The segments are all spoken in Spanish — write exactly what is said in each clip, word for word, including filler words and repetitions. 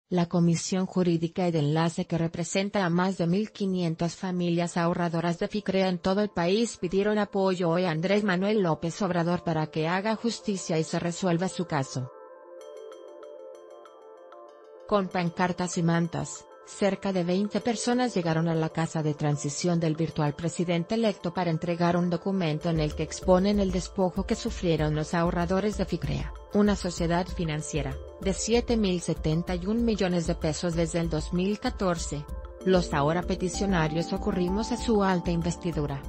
La Comisión Jurídica y de Enlace, que representa a más de mil quinientas familias ahorradoras de FICREA en todo el país, pidieron apoyo hoy a Andrés Manuel López Obrador para que haga justicia y se resuelva su caso. Con pancartas y mantas, cerca de veinte personas llegaron a la casa de transición del virtual presidente electo para entregar un documento en el que exponen el despojo que sufrieron los ahorradores de FICREA, una sociedad financiera, de siete mil setenta y un millones de pesos desde el dos mil catorce. Los ahora peticionarios ocurrimos a su alta investidura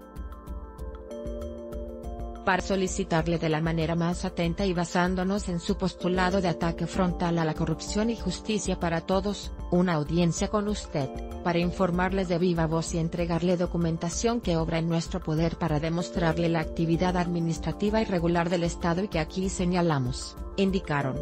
para solicitarle de la manera más atenta y basándonos en su postulado de ataque frontal a la corrupción y justicia para todos, una audiencia con usted, para informarles de viva voz y entregarle documentación que obra en nuestro poder para demostrarle la actividad administrativa irregular del Estado y que aquí señalamos, indicaron.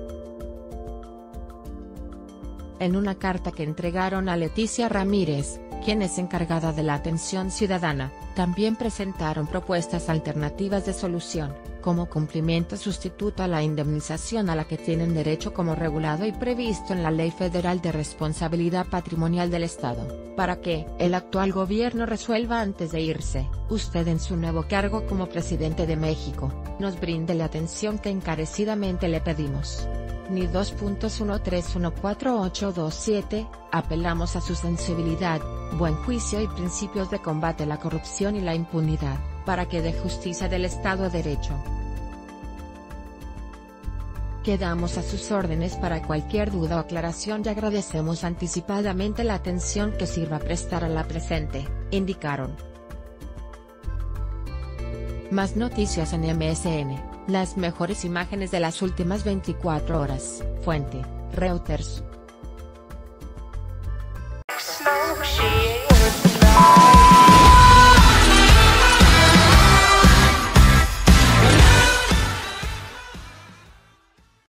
En una carta que entregaron a Leticia Ramírez, quien es encargada de la atención ciudadana, también presentaron propuestas alternativas de solución, como cumplimiento sustituto a la indemnización a la que tienen derecho como regulado y previsto en la Ley Federal de Responsabilidad Patrimonial del Estado, para que el actual gobierno resuelva antes de irse. Usted, en su nuevo cargo como presidente de México, nos brinde la atención que encarecidamente le pedimos. N I dos punto uno tres uno cuatro ocho dos siete, apelamos a su sensibilidad, buen juicio y principios de combate a la corrupción y la impunidad, para que dé justicia del Estado de Derecho. Quedamos a sus órdenes para cualquier duda o aclaración y agradecemos anticipadamente la atención que sirva prestar a la presente, indicaron. Más noticias en M S N. Las mejores imágenes de las últimas veinticuatro horas. Fuente: Reuters.